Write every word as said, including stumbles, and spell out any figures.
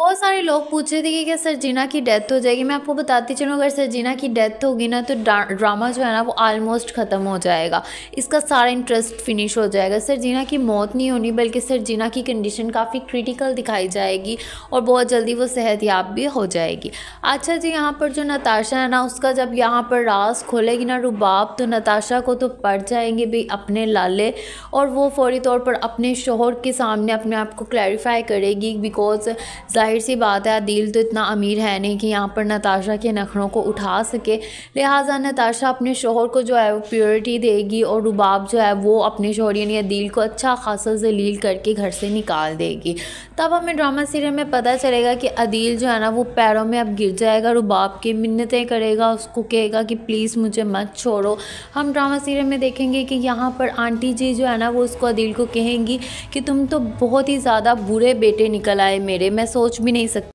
बहुत सारे लोग पूछ रहे थे कि क्या सरजीना की डेथ हो जाएगी। मैं आपको बताती चलूँ, अगर सरजीना की डेथ होगी ना तो ड्रामा जो है ना वो ऑलमोस्ट ख़त्म हो जाएगा, इसका सारा इंटरेस्ट फिनिश हो जाएगा। सरजीना की मौत नहीं होनी बल्कि सरजीना की कंडीशन काफ़ी क्रिटिकल दिखाई जाएगी और बहुत जल्दी वो सेहतयाब भी हो जाएगी। अच्छा जी, यहाँ पर जो नताशा है ना उसका जब यहाँ पर राज खोलेगी ना रुबाब, तो नताशा को तो पड़ जाएंगे भी अपने लाले, और वो फौरी तौर पर अपने शोहर के सामने अपने आप को क्लैरिफाई करेगी। बिकॉज जाहिर सी बात है अदील तो इतना अमीर है नहीं कि यहाँ पर नताशा के नखरों को उठा सके, लिहाजा नताशा अपने शोहर को जो है वो प्योरिटी देगी और रुबाब जो है वो अपने शोहर यानी अदील को अच्छा खासा जलील करके घर से निकाल देगी। तब हमें ड्रामा सीरियल में पता चलेगा कि अदील जो है ना वो पैरों में अब गिर जाएगा, रुबाब की मिन्नतें करेगा, उसको कहेगा कि प्लीज़ मुझे मत छोड़ो। हम ड्रामा सीरियल में देखेंगे कि यहाँ पर आंटी जी जो है ना वो उसको अदील को कहेंगी कि तुम तो बहुत ही ज़्यादा बुरे बेटे निकल आए मेरे, मैं सोच भी नहीं सकती